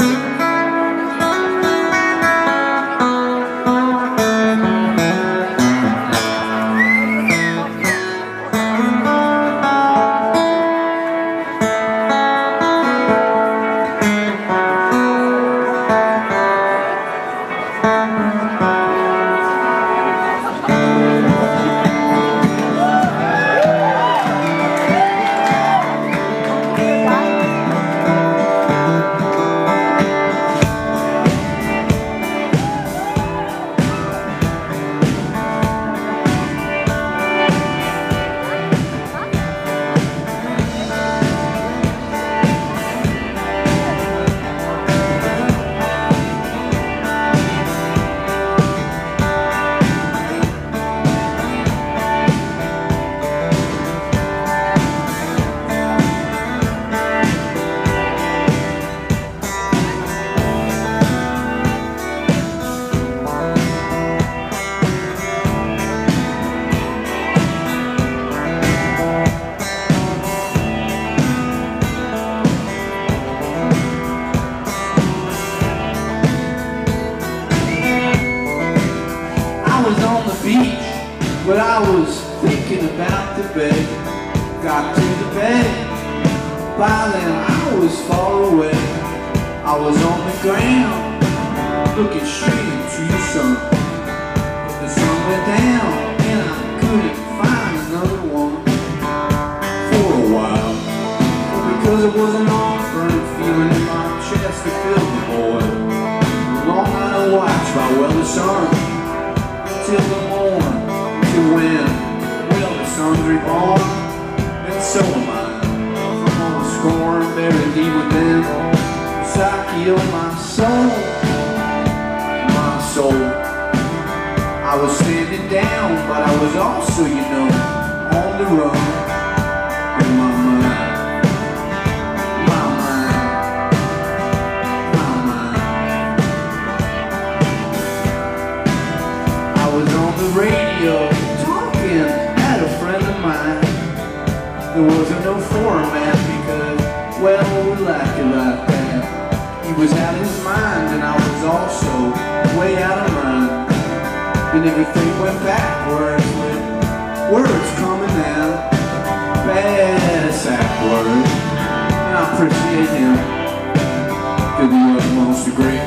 But I was thinking about the bed. Got to the bed. By then I was far away. I was on the ground, looking straight into the sun. But the sun went down, and I couldn't find another one for a while. But because it was an off-burning feeling in my chest that filled the void. Long night I watched by the sun till the morning. When the sun's reborn, and so am I. From all the scorn buried deep within, as I kill my soul, my soul. I was standing down, but I was also, you know, on the run. In my mind, my mind, my mind. I was on the radio, at a friend of mine. There wasn't no format because, well, we liked it like that. He was out of his mind and I was also way out of mine. And everything went backwards with words coming out bad backwards. And I appreciate him to the utmost degree.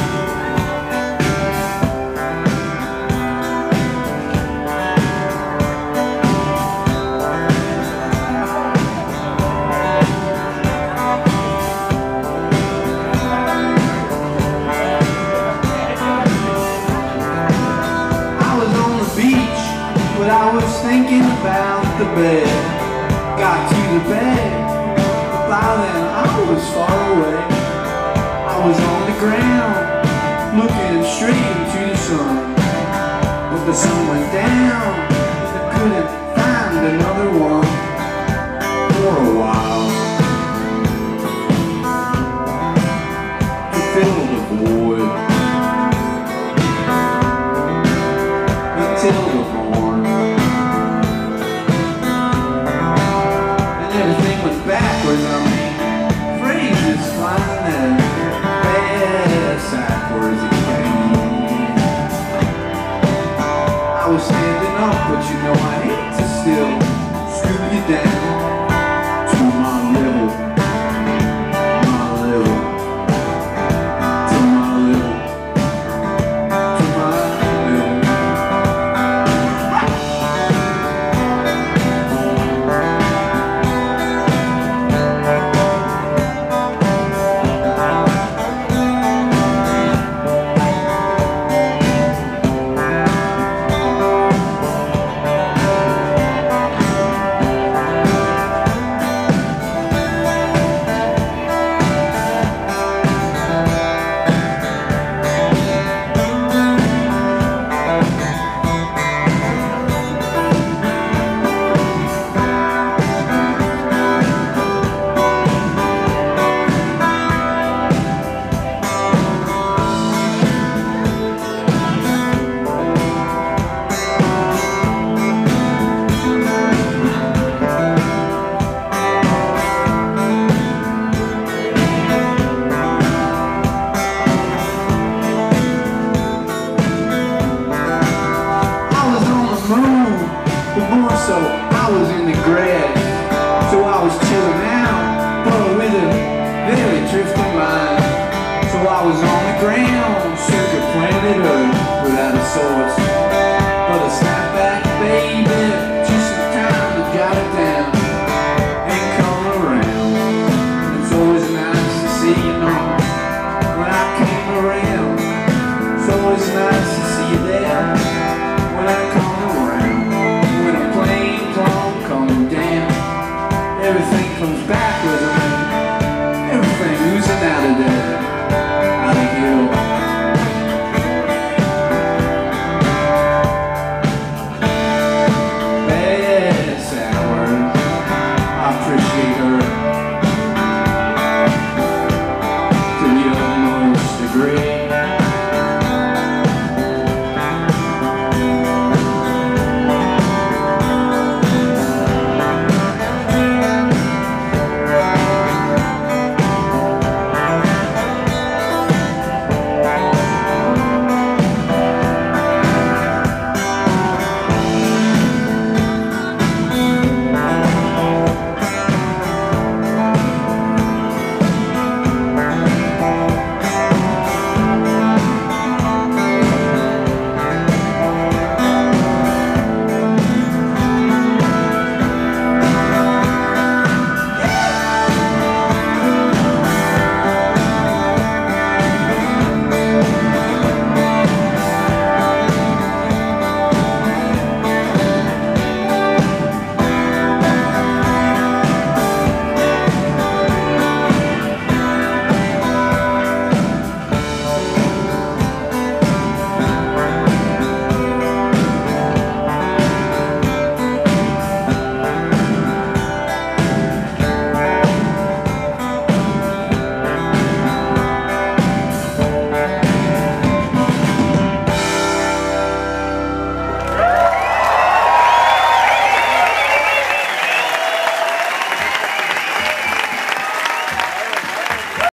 But I was thinking about the bed. Got to the bed, but by then I was far away. I was on the ground, looking straight into the sun. But the sun went down, and I couldn't find another one for a while to fill the void until the morning. Everything went backwards on me. Phrases flying and bad backwards again. I was standing up, but you know I hate to still scoop you down to my level, my level, to my level, to my level. without a source.